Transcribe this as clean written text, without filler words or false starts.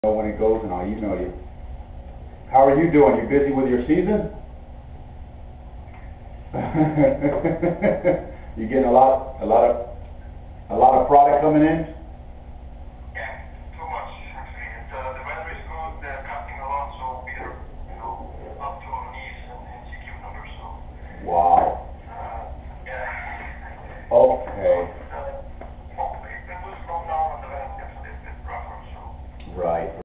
know when it goes and I'll email you. How are you doing? You busy with your season? You getting a lot of product coming in?